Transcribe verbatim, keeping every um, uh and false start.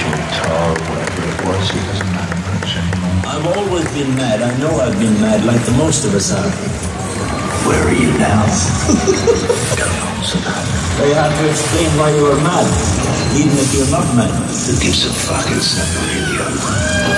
or tar or whatever it was, it doesn't matter much anymore. I've always been mad. I know I've been mad, like the most of us are. Where are you now? Don't answer that. They have to explain why you are mad, even if you're not mad. Who gives a fuck? It's never really over.